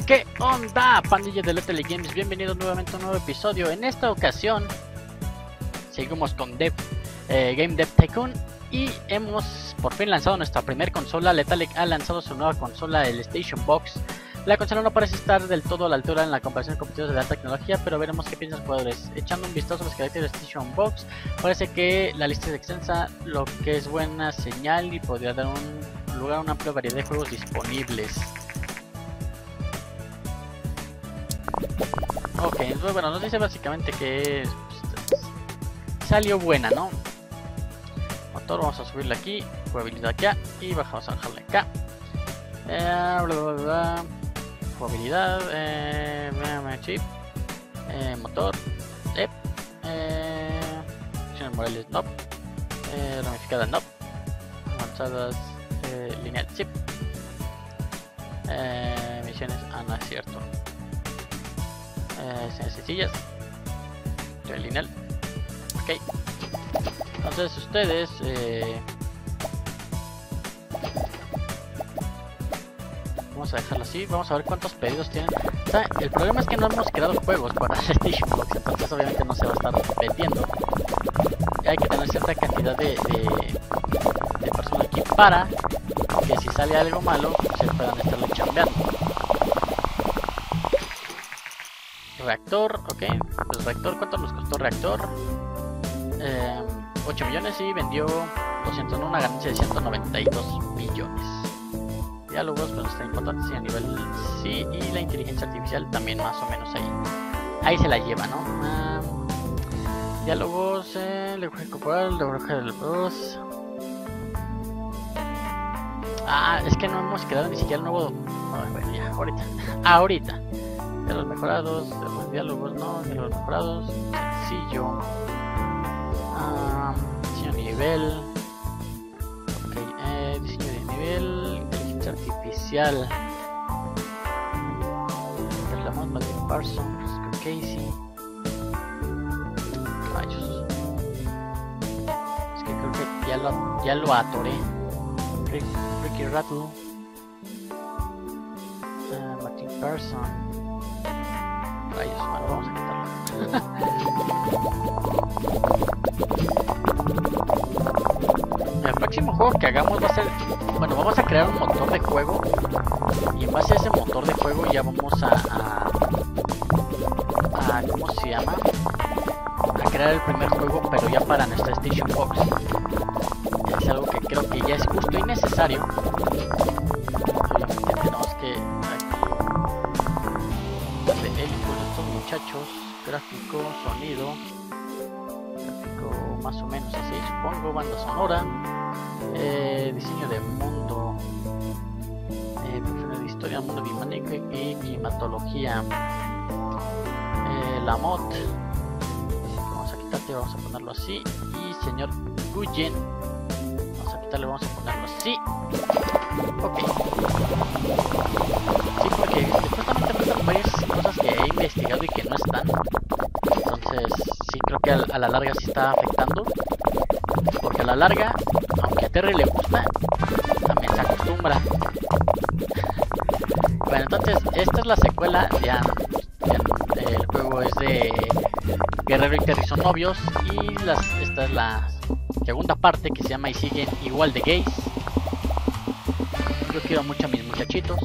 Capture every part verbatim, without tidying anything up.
¿Qué onda, pandilla de Letterly Games? Bienvenidos nuevamente a un nuevo episodio. En esta ocasión seguimos con Dev, eh, Game Dev Tycoon y hemos por fin lanzado nuestra primera consola. Letterly ha lanzado su nueva consola, el Station Box. La consola no parece estar del todo a la altura en la comparación de competidores de la tecnología, pero veremos qué piensan los jugadores. Echando un vistazo a los caracteres de Station Box, parece que la lista es extensa, lo que es buena señal y podría dar un lugar a una amplia variedad de juegos disponibles. Ok, pues bueno, nos dice básicamente que pues, salió buena, ¿no? Motor, vamos a subirle aquí, jugabilidad acá y bajamos a bajarle acá. Eh, bla, bla, bla. Jugabilidad, eh, chip, eh, motor, eh, eh, acciones morales, no, eh, ramificada, no, avanzadas, eh, lineal, chip, eh, misiones, ah, no es cierto. Eh, sencillas, lineal, ok. Entonces ustedes eh, vamos a dejarlo así, vamos a ver cuántos pedidos tienen. O sea, el problema es que no hemos creado juegos para Station Box, entonces obviamente no se va a estar repitiendo. Hay que tener cierta cantidad de, de, de personas aquí para que si sale algo malo se puedan estarle chambeando. Reactor, ok, pues reactor, ¿cuánto nos costó reactor? Eh, ocho millones y vendió doscientos, una ganancia de ciento noventa y dos millones. Diálogos, pues está importante, sí, a nivel sí, y la inteligencia artificial también más o menos ahí. Ahí se la lleva, ¿no? Ah, diálogos, eh, lenguaje corporal, lenguaje del boss. Ah, es que no hemos creado ni siquiera el nuevo. Oh, bueno, ya, ahorita. Ahorita. De los mejorados, de los diálogos, no, de los mejorados, sencillo, ah, diseño de nivel, ok, eh, diseño de nivel, inteligencia artificial, reclamamos Matthew Parsons, Casey, rayos, es que creo que ya lo, ya lo atoré, Rick, Ricky Rattle, uh, Matthew Parsons. Rayos, bueno, vamos a quitarlo. El próximo juego que hagamos va a ser, bueno, vamos a crear un motor de juego y en base a ese motor de juego ya vamos a, a, a ¿cómo se llama? A crear el primer juego, pero ya para nuestra Station Box. Es algo que creo que ya es justo y necesario. Obviamente tenemos que muchachos, gráfico, sonido, gráfico más o menos así, supongo, banda sonora, eh, diseño de mundo, eh, de historia, mundo dinámico y climatología, eh, la mod, vamos a quitarle, vamos a ponerlo así, y señor Guyen, vamos a quitarle, vamos a ponerlo así, ok, sí, porque supuestamente faltan varias cosas que he investigado y que no están, entonces sí creo que a, a la larga sí está afectando, porque a la larga, aunque a Terry le gusta, también se acostumbra. Bueno, entonces esta es la secuela, ya, ya el juego es de Guerrero y Terry son novios, y las, esta es la segunda parte que se llama Y siguen igual de gays. Yo quiero mucho a mis muchachitos.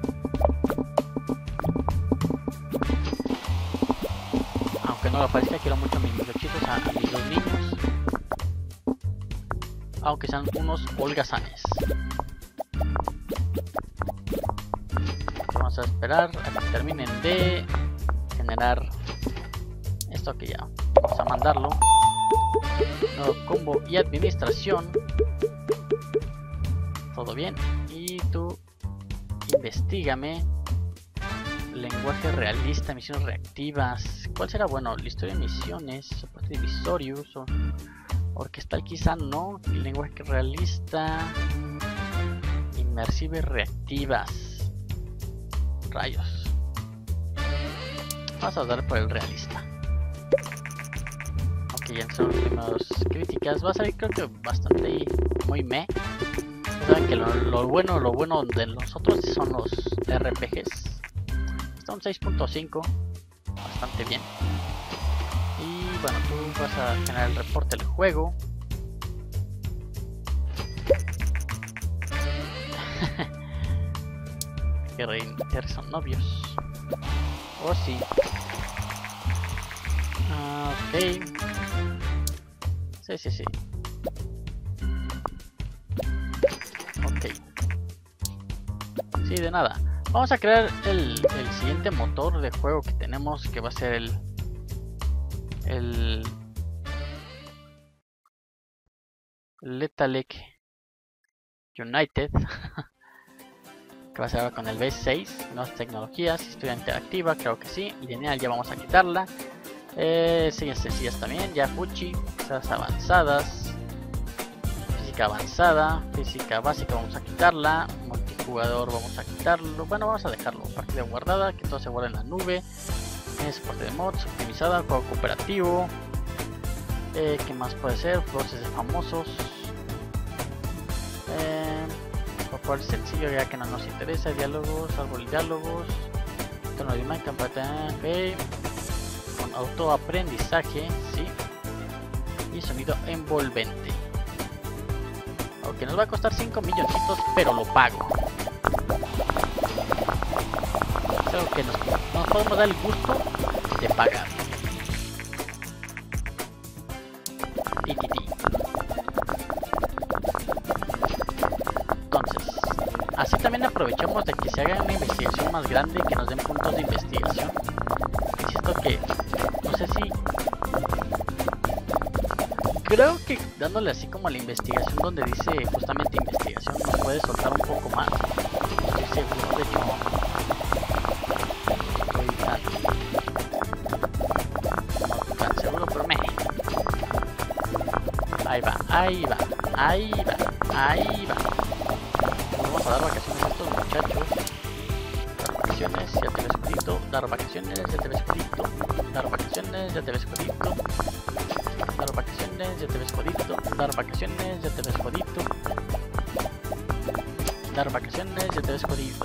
Aunque no lo parezca, quiero mucho a mis muchachitos, a, a mis dos niños. Aunque sean unos holgazanes. Vamos a esperar a que terminen de generar esto, que ya vamos a mandarlo. Nuevo combo y administración. Todo bien. Y tú investígame. Lenguaje realista, misiones reactivas. ¿Cuál será bueno? La historia de misiones, soporte divisorius o orquestal, quizá no. Lenguaje realista, inmersive reactivas. Rayos. Vamos a dar por el realista. Ok, ya son las primeras críticas. Va a salir, creo que bastante muy meh. Saben que lo, lo bueno, lo bueno de nosotros son los R P Gs. Está un seis punto cinco, bastante bien. Y bueno, tú vas a generar el reporte del juego. que, re que son novios. Oh sí. Ah, ok. Sí, sí, sí. Ok. Sí, de nada. Vamos a crear el, el siguiente motor de juego que tenemos, que va a ser el... El... Lethal United. Que va a ser ahora con el V seis. Nuevas tecnologías, historia interactiva, creo que sí. Lineal ya vamos a quitarla. Eh, Series sencillas también, ya Fuchi. Cosas avanzadas. Física avanzada. Física básica vamos a quitarla. Multijugador vamos a quitarlo. Bueno, vamos a dejarlo. Partida guardada, que todo se guarda en la nube. Eh, soporte de mods, optimizada, juego cooperativo. Eh, ¿Qué más puede ser? Voces famosos. Eh, por favor, sencillo, ya que no nos interesa. Diálogos, árbol diálogos. Tono de imagen, okay. Con autoaprendizaje, sí. Y sonido envolvente. Ok, nos va a costar cinco milloncitos, pero lo pago. Es algo que nos, nos podemos dar el gusto de pagar. Ti, ti, ti. Entonces, así también aprovechamos de que se haga una investigación más grande, que nos den puntos de investigación. Insisto que, no sé si... Creo que dándole así como la investigación donde dice justamente investigación, nos puede soltar un poco más. No estoy seguro, de hecho... No tan seguro, pero me... Ahí va, ahí va, ahí va, ahí va. Vamos a dar vacaciones a estos muchachos. Dar vacaciones, ya te ves escudito. Dar vacaciones, ya te ves escudito. Dar vacaciones, ya te ves escudito. Dar vacaciones, ya te ves jodito. Dar vacaciones, ya te ves jodito. Dar vacaciones, ya te ves jodito.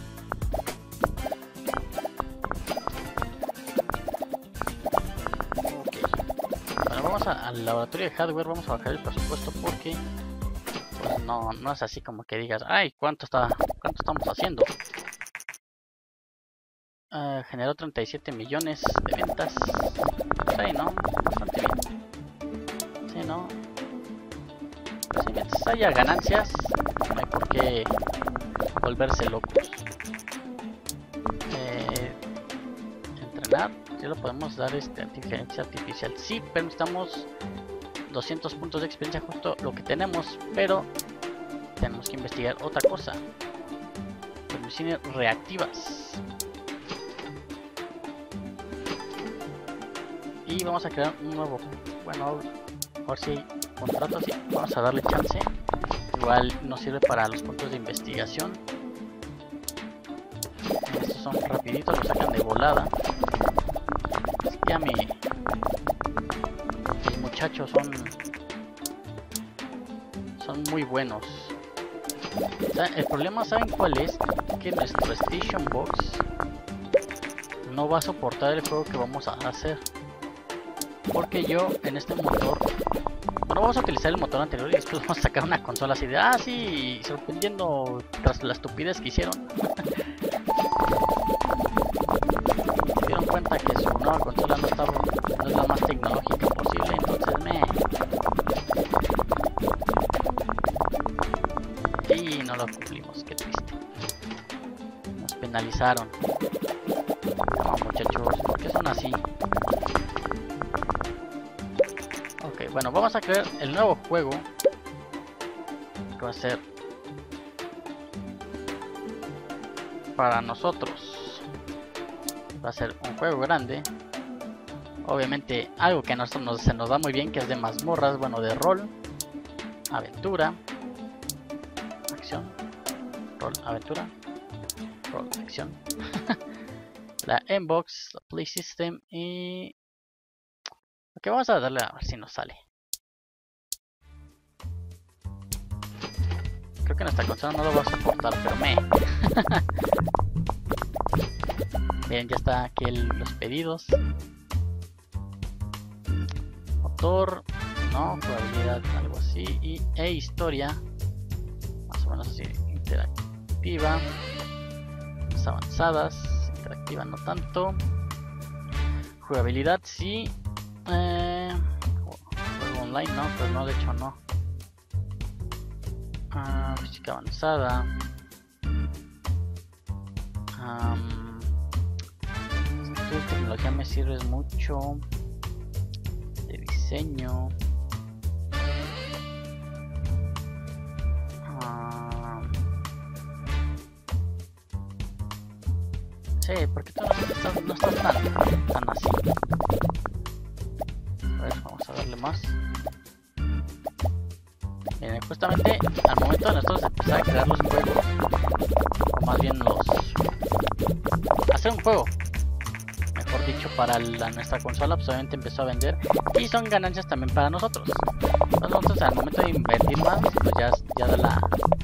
Vamos a, al laboratorio de hardware, vamos a bajar el presupuesto porque pues no, no es así como que digas, ay, ¿cuánto está, cuánto estamos haciendo? Uh, generó treinta y siete millones de ventas. Sí, ¿no? Bastante bien. Sí, ¿no? Pues si mientras haya ganancias, no hay por qué volverse locos. Eh, entrenar. Ya lo podemos dar este, inteligencia artificial. Sí, pero necesitamos doscientos puntos de experiencia, justo lo que tenemos. Pero tenemos que investigar otra cosa. Transmisiones reactivas. Y vamos a crear un nuevo. Bueno, a ver si hay contrato así. Vamos a darle chance. Igual nos sirve para los puntos de investigación. Estos son rapiditos, los sacan de volada. Ya mi, mis muchachos son son muy buenos. O sea, el problema, ¿saben cuál es? Que nuestro Station Box no va a soportar el juego que vamos a hacer, porque yo en este motor, bueno, vamos a utilizar el motor anterior y después vamos a sacar una consola así de, ah, sí, sorprendiendo tras la estupidez que hicieron. Cuenta que su nueva consola no, está, no es la más tecnológica posible, entonces me... Y no lo cumplimos, qué triste. Nos penalizaron. No, muchachos, ¿por qué son así? Ok, bueno, vamos a crear el nuevo juego. Que va a ser para nosotros. Va a ser un juego grande. Obviamente algo que a nosotros nos, se nos da muy bien, que es de mazmorras, bueno, de rol, aventura, acción, rol, aventura, rol, acción. La N-Box, la Play System y... Ok, vamos a darle a ver si nos sale. Creo que nuestra consola no lo va a soportar, pero me... Bien, ya está aquí el, los pedidos. Motor, no, jugabilidad, algo así. Y, e historia, más o menos así, interactiva. Más avanzadas, interactiva no tanto. Jugabilidad sí. Eh, juego online, no, pues no, de hecho no. Ah, física avanzada. Um, tu tecnología me sirve mucho. De diseño. Um, sí, porque tú no estás, no estás tan, tan así. A ver, vamos a darle más. Miren, justamente al momento de nosotros empezar a crear los juegos, o más bien los hacer un juego, mejor dicho, para la, nuestra consola, pues obviamente empezó a vender y son ganancias también para nosotros. Entonces nosotros al momento de invertir más, pues ya, ya da la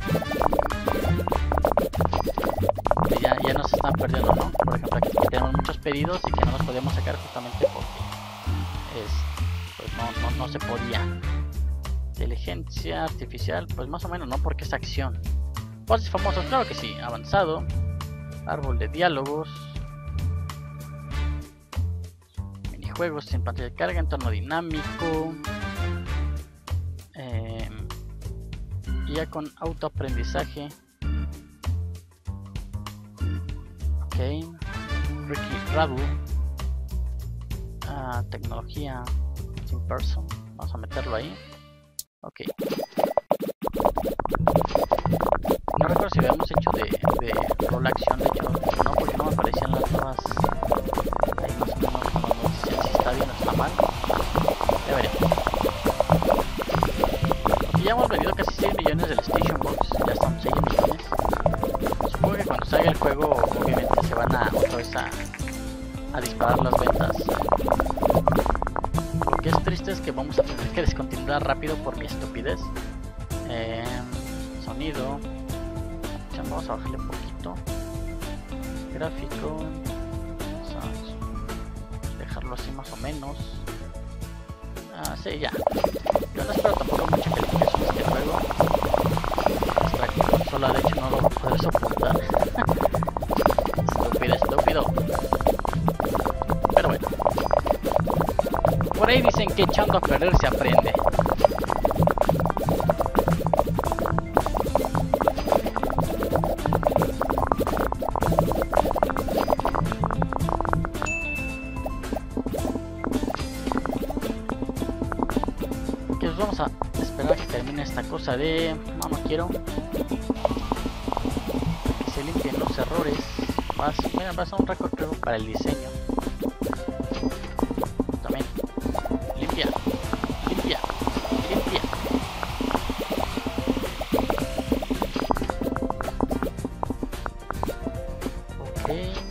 ya, ya nos están perdiendo, ¿no? Por ejemplo, aquí tenemos muchos pedidos y que no los podemos sacar justamente porque es, pues no, no, no se podía. Inteligencia artificial, pues más o menos, ¿no? Porque es acción. Voces famosos, claro que sí. Avanzado. Árbol de diálogos. Minijuegos sin pantalla de carga, entorno dinámico. Eh, ya con autoaprendizaje. Ok. Ricky Radu. Ah, tecnología sin person. Vamos a meterlo ahí. Ok. No recuerdo si habíamos hecho de, de rol acción, de hecho no, porque no me aparecían las nuevas. Ahí más o menos cuando dicen si está bien o está mal. Ya veremos. Y ya hemos vendido casi seis millones del Station Box, ya estamos seis millones. Supongo que cuando salga el juego obviamente se van a otra vez a, a disparar las ventas. Lo que es triste es que vamos a tener que descontinuar rápido por mi estupidez. Eh, sonido. Vamos a bajarle un poquito. Gráfico. Vamos a dejarlo así más o menos. Ah, sí, ya. Yo no espero tampoco mucha calificación de este juego. Hasta que la consola de hecho no lo va a poder soportar. Estúpido, estúpido. Pero bueno. Por ahí dicen que echando a perder se aprende. Que os vamos a esperar a que termine esta cosa de... No, no quiero. Que se limpien los errores. Vas, mira, vas a un récord creo para el diseño. Limpia, limpia, limpia. Ok.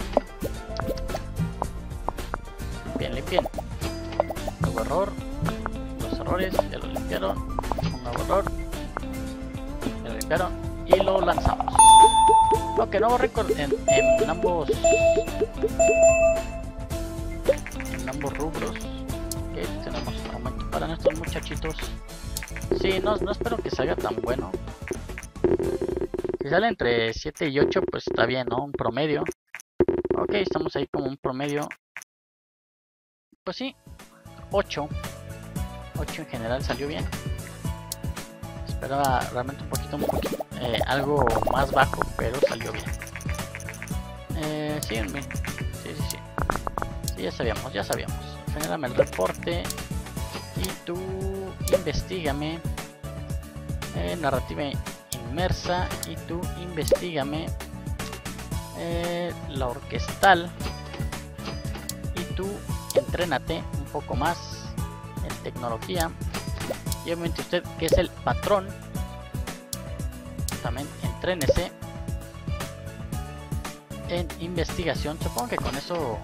Limpien, limpien. Nuevo error. Los errores ya lo limpiaron. Un nuevo error. Ya lo limpiaron. Y lo lanzamos. Ok, nuevo récord en, en ambos. En ambos rubros. Tenemos un aumento para nuestros muchachitos. Sí, no, no espero que salga tan bueno. Si sale entre siete y ocho, pues está bien, ¿no? Un promedio. Ok, estamos ahí como un promedio. Pues sí, ocho. ocho en general salió bien. Esperaba realmente un poquito, un poquito eh, algo más bajo, pero salió bien. Eh, sí, bien. Sí, sí, sí. Sí, ya sabíamos, ya sabíamos. Genérame el reporte y tú investígame. Eh, narrativa inmersa y tú investígame. Eh, la orquestal y tú entrénate un poco más en tecnología. Y obviamente usted, que es el patrón, también entrénese en investigación. Supongo que con eso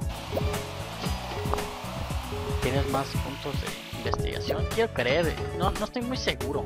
tienes más puntos de investigación. Quiero creer, no, no estoy muy seguro.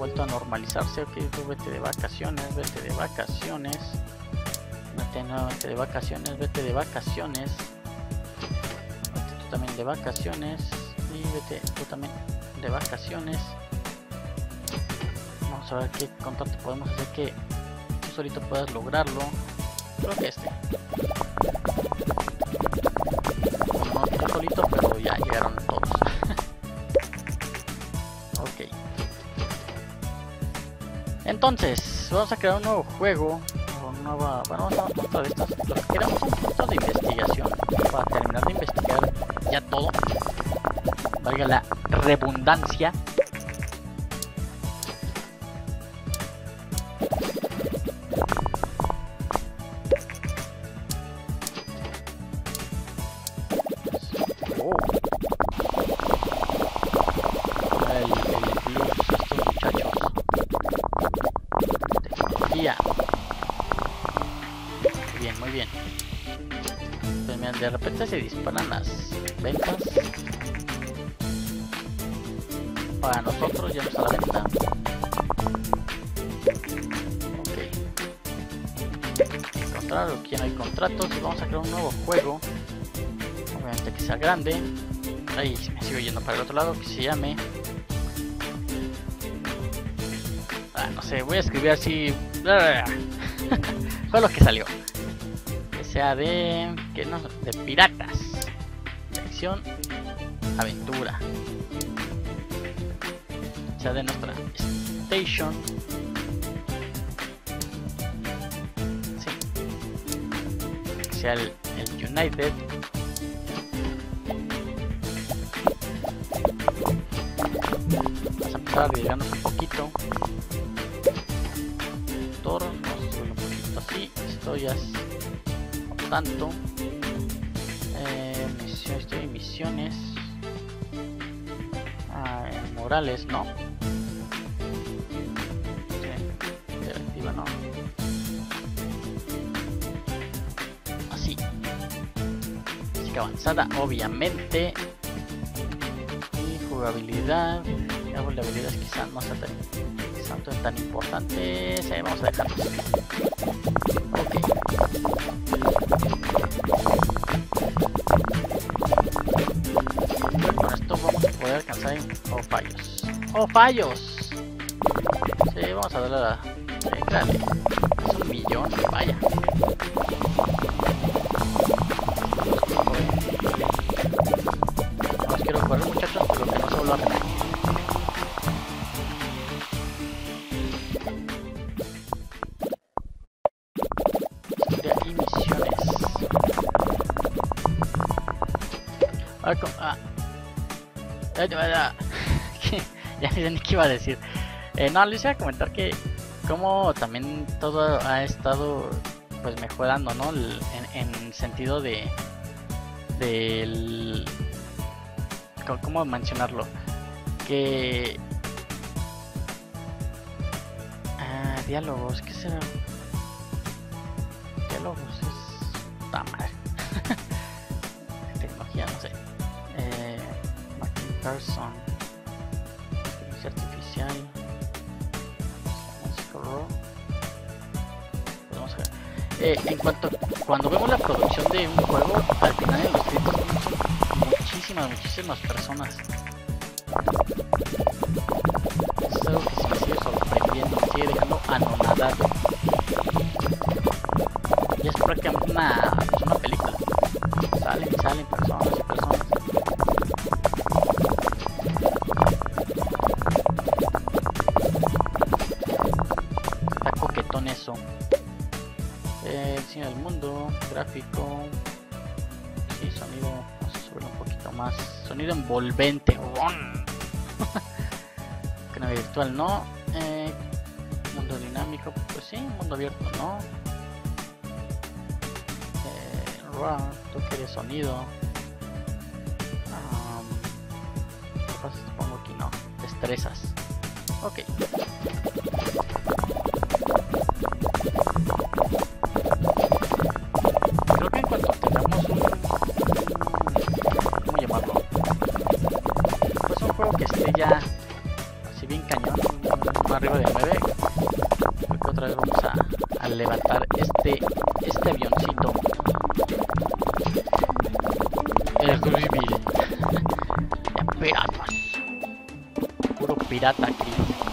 vuelto a normalizarse. Ok, tú vete de vacaciones, vete de vacaciones. Vete, no, vete de vacaciones, vete de vacaciones. Vete tú también de vacaciones. Y vete tú también de vacaciones. Vamos a ver qué contrato podemos hacer que tú solito puedas lograrlo. Creo que este. Bueno, no tú solito, pero ya llegaron todos. Ok. Entonces, vamos a crear un nuevo juego. O nueva. Bueno, vamos a otra de estas. Lo que queremos son puntos de investigación. Para terminar de investigar ya todo. Valga la redundancia. De repente se disparan las ventas para nosotros, ya no está la venta. Ok, encontrar aquí no hay contratos y vamos a crear un nuevo juego, obviamente que sea grande. Ahí me sigo yendo para el otro lado, que se llame ah, no sé, voy a escribir así. Fue lo que salió. Sea de que no de piratas, sección aventura, sea de nuestra station, sí, que sea el, el United, vamos a empezar a arriesgarnos un poquito, Thor, vamos a subir un poquito así, esto ya es tanto. Eh, misiones, estoy en misiones. Ah, en Morales, no. Sí, interactiva, no. Así. Música avanzada, obviamente. Y jugabilidad. La habilidad quizás no sea tan, quizás tan importante. Sí, vamos a dejarlo así. Ok. Con esto vamos a poder alcanzar en... oh, fallos. ¡Oh, fallos! Sí, vamos a darle a la... sí, dale. Es un millón, vaya. No los quiero correr, muchachos, pero que no se vuelva a repetir. Ah. Ya ni sé ni qué iba a decir. Eh, no, les iba a comentar que como también todo ha estado pues mejorando, ¿no? El, en, en sentido de del ¿cómo mencionarlo? Que ah, diálogos, ¿qué será? Diálogos es está mal. Tecnología, no sé. Eh, Person, inteligencia artificial, vamos a ver. Eh, en cuanto cuando vemos la producción de un juego, al final en los créditos son muchísimas, muchísimas personas. Eso es algo que se me sigue sorprendiendo, me sigue dejando anonadado. Y es prácticamente una, pues una película. Salen y salen personas y personas. Está coquetón eso. Eh, el cine del mundo, gráfico. Sí, sonido. Vamos a subirlo un poquito más. Sonido envolvente. Que nave virtual no. Eh, mundo dinámico, pues sí. Mundo abierto no. Toque de sonido. Um, ¿Qué pasa si te pongo aquí? No, destrezas. Ok. Creo que en cuanto tengamos un... ¿cómo llamarlo? Pues un juego que esté ya así bien cañón, una arriba de nueve. Creo que otra vez vamos a, a levantar este, este avioncito. El Louisville. De piratas. Puro pirata aquí.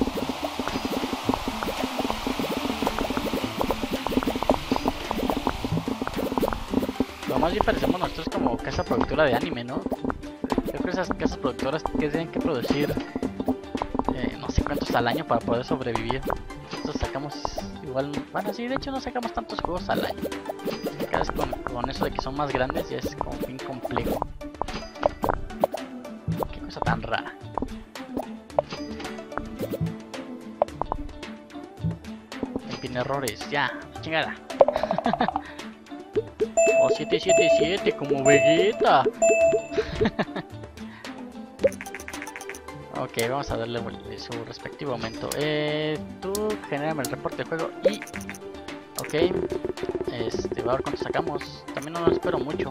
Lo más bien parecemos nosotros como casa productora de anime, ¿no? Creo que esas casas productoras que tienen que producir eh, no sé cuántos al año para poder sobrevivir. Nosotros sacamos igual, bueno sí, de hecho no sacamos tantos juegos al año. Cada vez con, con eso de que son más grandes ya es como bien complejo. Qué cosa tan rara. Tiene errores, ya, chingada. Oh, siete siete siete como Vegeta. Ok, vamos a darle su respectivo aumento. Eh, tú genérame el reporte de juego y... Ok, este, va a ver cuánto sacamos. También no lo espero mucho.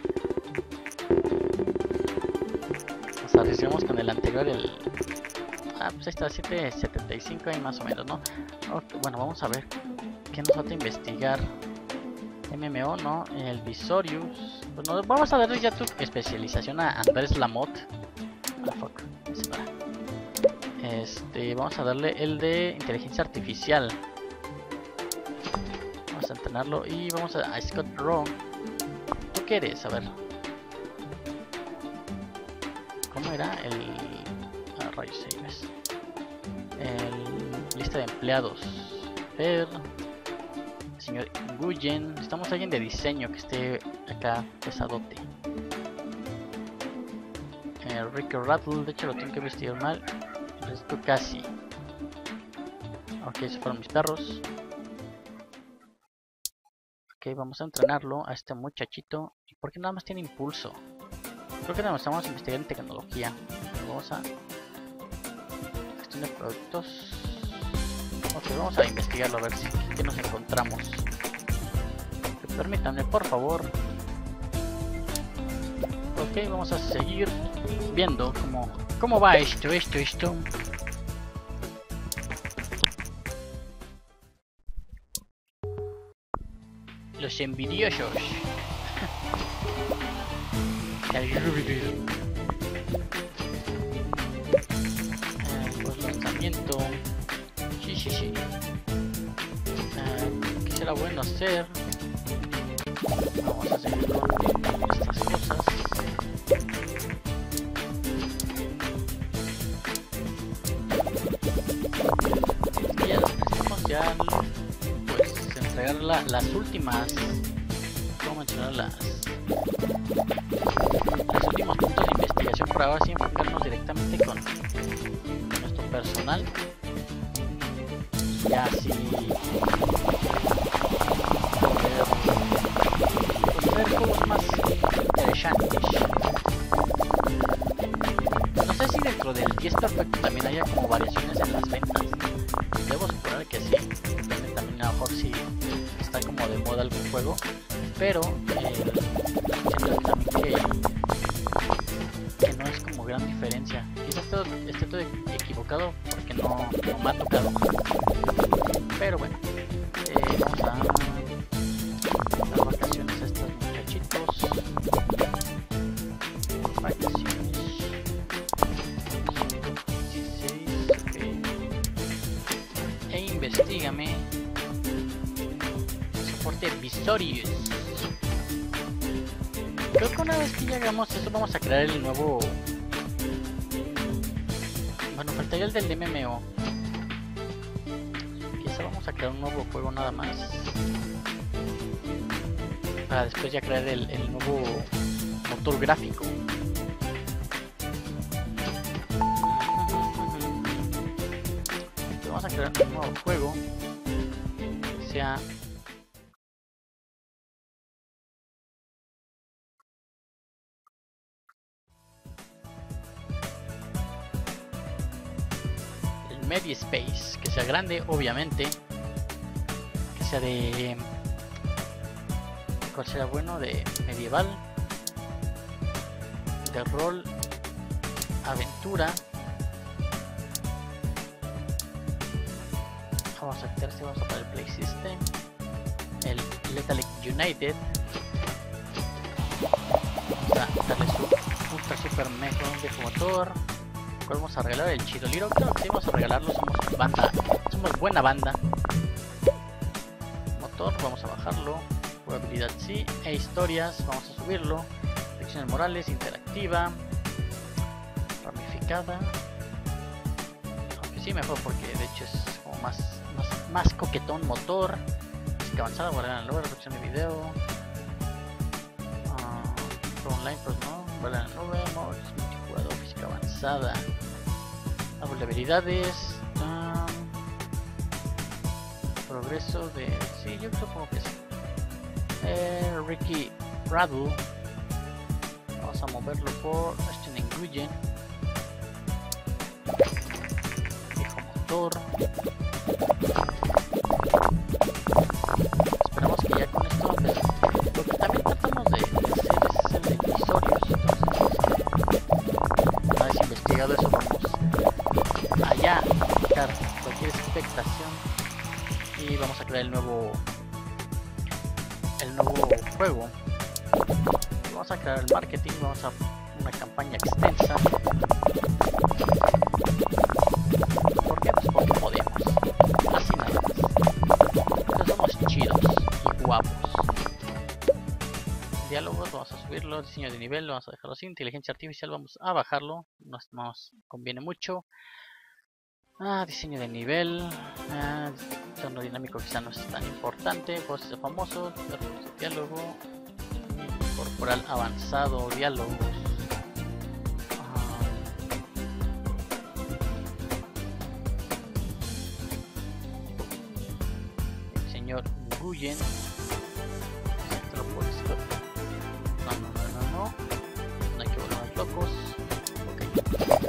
Nos arriesgamos con el anterior, el... Ah, pues ahí está, siete setenta y cinco ahí más o menos, ¿no? Okay, bueno, vamos a ver qué nos falta investigar. M M O, ¿no? El Visorius. Bueno, vamos a darle ya tu especialización a Andrés Lamotte. Ah, fuck. Este, vamos a darle el de inteligencia artificial. Vamos a entrenarlo y vamos a, a Scott Rowe. ¿Tú qué eres? A ver. ¿Cómo era? El... Ah, rayos, ahí ves. El... Lista de empleados. Ver... Señor Nguyen. Necesitamos alguien de diseño que esté acá pesadote. Eh, Ricky Rattle, de hecho lo tengo que vestir mal. Esto casi. Ok, esos fueron mis perros. Ok, vamos a entrenarlo a este muchachito. ¿Y por qué nada más tiene impulso? Creo que necesitamos investigar en tecnología. Vamos a... Gestión de productos. Ok, vamos a investigarlo a ver si qué nos encontramos. Permítanme, por favor. Ok, vamos a seguir viendo cómo, cómo va esto, esto, esto. Los envidiosos. El pues lanzamiento. Sí, sí, sí. Uh, ¿Qué será bueno hacer? Vamos a seguir con estas cosas. Y ya necesitamos ya pues entregar la, las últimas. ¿Cómo mencionar las? Los últimos puntos de investigación por ahora, sin enfocarnos directamente con, con nuestro personal. Ya así poder, pues, ver juegos más interesantes. No sé si dentro del diez perfecto también haya como variaciones en las ventas. Debo suponer que sí. También a lo mejor si está como de moda algún juego. Pero eh, siento también que, que no es como gran diferencia. Quizás todo, esté todo equivocado porque no, no me ha tocado. Pero bueno, eh, vamos a dar vacaciones a estos muchachitos. Vacaciones. dieciséis, ok. E investígame. Soporte Visorius. Creo que una vez que ya hagamos eso vamos a crear el nuevo... Bueno, faltaría el del M M O. Quizá vamos a crear un nuevo juego nada más. Para después ya crear el, el nuevo motor gráfico. Vamos a crear un nuevo juego. Que sea... Mediaspace, que sea grande, obviamente, que sea de... ¿Cuál será bueno? De medieval, de rol, aventura, vamos a quitar este, vamos a poner el Play System, el Lethal United, vamos a darle su ultra super mega de motor. ¿Cuál vamos a regalar? El Chidoliro, creo que sí, vamos a regalarlo, somos banda, somos buena banda. Motor, vamos a bajarlo, jugabilidad sí, e historias, vamos a subirlo, secciones morales, interactiva, ramificada. Sí, mejor porque de hecho es como más, más, más coquetón. Motor, física avanzada, guardar en la nube, reproducción de video, uh, online, pues no, guardar en la nube, mods, multijugador, física avanzada, árbol de habilidades, um, progreso de, sí, yo supongo que sí. Eh, Ricky Radu, vamos a moverlo por Ashton Nguyen. Esperamos que ya con esto, pues, lo que también tratamos de, de hacer es el de episodios. Entonces, una vez investigado eso, vamos allá a quitar cualquier expectación y vamos a crear el nuevo el nuevo juego. Vamos a crear el marketing, vamos a una campaña extensa. Porque podemos, así nada más, porque somos chidos y guapos. Diálogos, vamos a subirlo, diseño de nivel, vamos a dejarlo así, inteligencia artificial, vamos a bajarlo, no nos conviene mucho. Ah, diseño de nivel, ah, tono dinámico quizá no es tan importante, voces de famosos, diálogo, corporal avanzado, diálogos. Señor Nguyen, no, no, no, no, no, no hay que volvernos locos. Okay.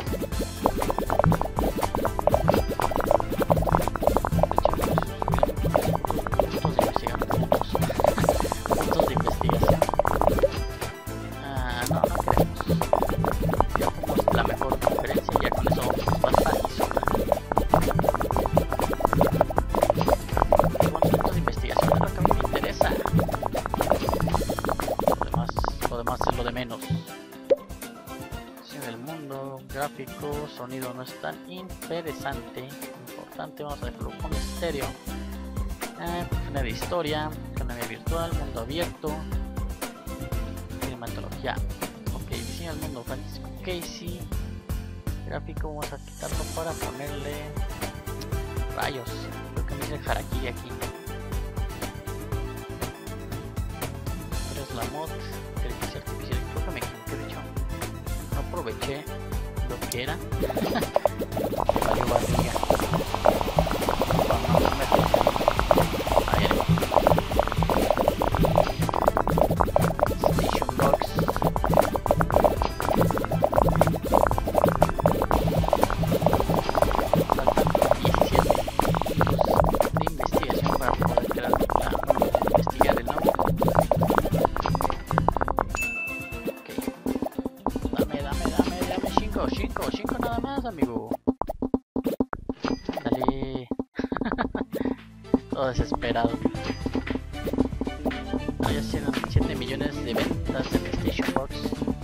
Puntos de investigación, puntos, puntos de investigación. Ah, no, no queremos. Ya fuimos la mejor conferencia, ya con eso basta y sobra. Menos. Diseño del mundo, gráfico, sonido no es tan interesante, importante, vamos a dejarlo con estéreo. Eh, página de historia, economía virtual, mundo abierto, cinematología. Ok, diseño del mundo, Francisco Casey, gráfico, vamos a quitarlo para ponerle rayos, creo que me dice el harakiri aquí. Pero es la mod. Artificial, creo que me equivoqué, de hecho no aproveché lo que era. Valió barriga. Station Box. Faltan diecisiete puntos de investigación para poder crear la, investigar el nuevo. cinco, cinco nada más, amigo. Dale. Todo desesperado. Hay siete millones de ventas de PlayStation Box.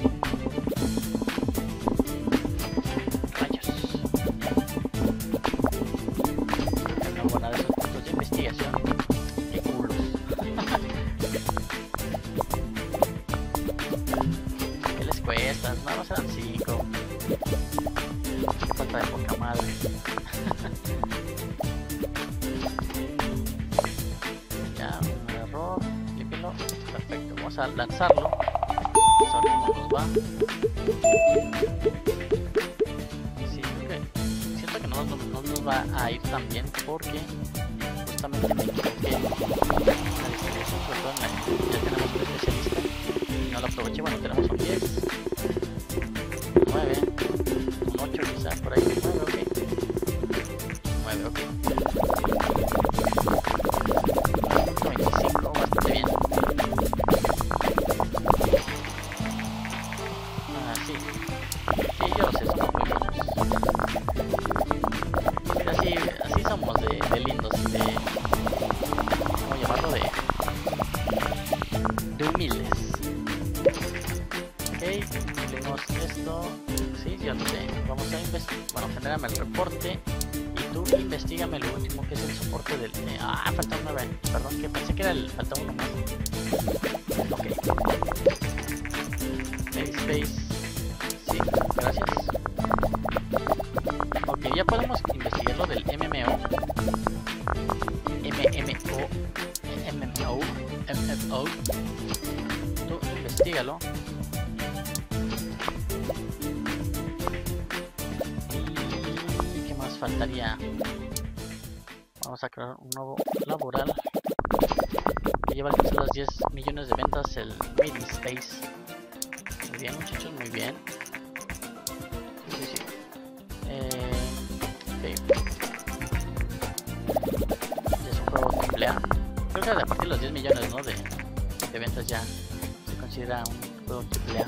Rayos. No hubo nada de esos puntos de investigación. Qué culos. ¿Qué les cuesta? Nada más eran cinco. Qué falta de poca madre. Ya, un error. Límpialo. Perfecto. Vamos a lanzarlo. Vamos a ver cómo nos va. Sí, creo que siento que no, no, no nos va a ir tan bien porque justamente me equivoqué en la distribución, sobre todo en la, ya tenemos un especialista y no lo aproveché. Bueno, tenemos un diez, nueve, un ocho quizás por ahí, nueve, ok, nueve, ok, veinticinco, bastante bien. Ah, sí, sí, yo lo sé, somos muy buenos. Mira, así, así somos de, de lindos y de cumplimos esto. Sí, ya lo sé. Vamos a investigar. Bueno, genérame el reporte. Y tú investigame lo último que es el soporte del. Eh, ah, falta un nueve. Perdón, que pensé que era el. Falta uno más. Ok. Space. Sí, gracias. Ok, ya podemos investigar lo del M M O. M M O. M M O. M M O. Tú investigalo. ¿Y qué más faltaría? Vamos a crear un nuevo laboral que lleva a alcanzar las diez millones de ventas, el Made in Space. Muy bien, muchachos, muy bien. Sí, sí, sí. Eh, okay. Ya es un juego triple A. Creo que a partir de los diez millones, ¿no? de, de ventas ya se considera un juego triple A.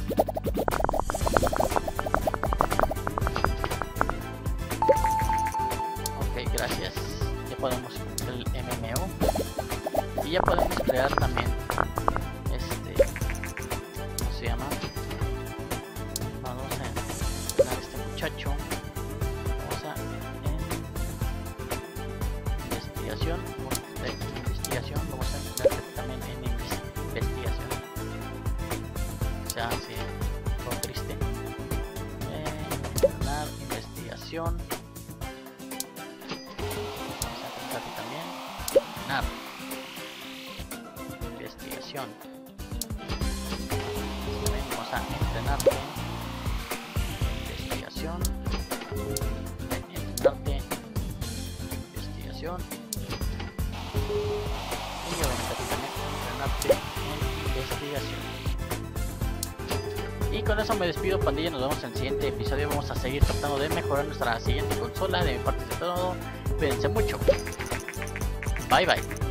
Ok, gracias. Ya podemos hacer el M M O. Y ya podemos crear también este. ¿Cómo se llama? Vamos a crear este muchacho. Vamos a en investigación. De investigación. Vamos a crear también en investigación. O sea, sí, un poco triste. Eh, ganar investigación. Vamos a crear también. Ganar investigación. Vamos a entrenarte. Investigación. Entrenarte. Investigación. Y obviamente aquí también entrenarte en investigación. Y con eso me despido, pandilla. Nos vemos en el siguiente episodio. Vamos a seguir tratando de mejorar nuestra siguiente consola. De mi parte de todo. Cuídense mucho. Bye bye.